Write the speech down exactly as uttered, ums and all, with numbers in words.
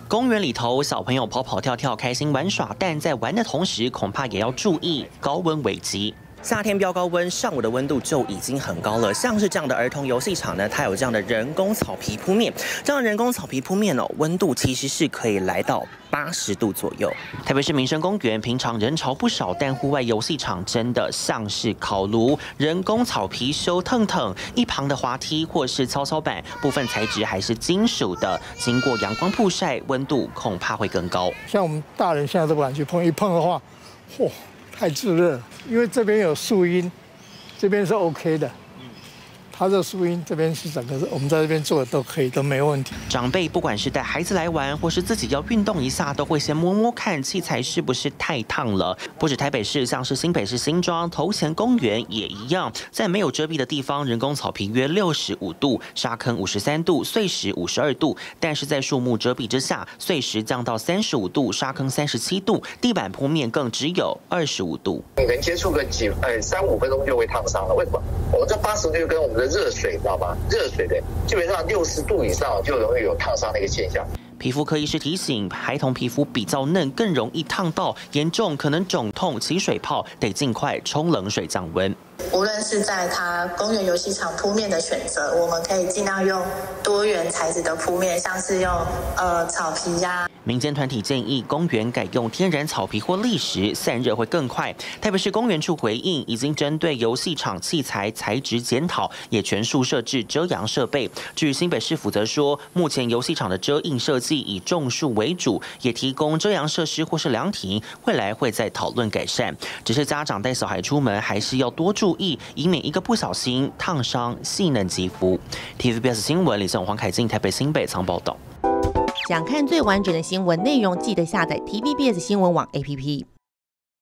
公园里头，小朋友跑跑跳跳，开心玩耍，但在玩的同时，恐怕也要注意高温危机。 夏天飙高温，上午的温度就已经很高了。像是这样的儿童游戏场呢，它有这样的人工草皮铺面。这样的人工草皮铺面哦，温度其实是可以来到八十度左右。台北市民生公园平常人潮不少，但户外游戏场真的像是烤炉，人工草皮修腾腾，一旁的滑梯或是跷跷板，部分材质还是金属的，经过阳光曝晒，温度恐怕会更高。 像我们大人现在都不敢去碰，一碰的话，嚯！ 太炙热，因为这边有树荫，这边是 OK 的。它这树荫这边是整个，我们在这边做的都可以，都没问题。 长辈不管是带孩子来玩，或是自己要运动一下，都会先摸摸看器材是不是太烫了。不止台北市，像是新北市新庄、头前公园也一样，在没有遮蔽的地方，人工草坪约六十五度，沙坑五十三度，碎石五十二度。但是在树木遮蔽之下，碎石降到三十五度，沙坑三十七度，地板铺面更只有二十五度。 你能接触个几呃三五分钟就会烫伤了，为什么？我们这八十度就跟我们的 热水，你知道吗？热水的基本上六十度以上就容易有烫伤的一个现象。 皮肤科医师提醒，孩童皮肤比较嫩，更容易烫到，严重可能肿痛、起水泡，得尽快冲冷水降温。 无论是在它公园游戏场铺面的选择，我们可以尽量用多元材质的铺面，像是用呃草皮呀、啊。 民间团体建议公园改用天然草皮或砾石，散热会更快。台北市公园处回应，已经针对游戏场器材材质检讨，也全数设置遮阳设备。据新北市府则说，目前游戏场的遮荫设计以种树为主，也提供遮阳设施或是凉亭，未来会再讨论改善。只是家长带小孩出门还是要多注意，以免一个不小心烫伤细嫩肌肤。T V B S 新闻李正黄凯进台北新北仓报道。 想看最完整的新闻内容，记得下载 T V B S 新闻网 A P P。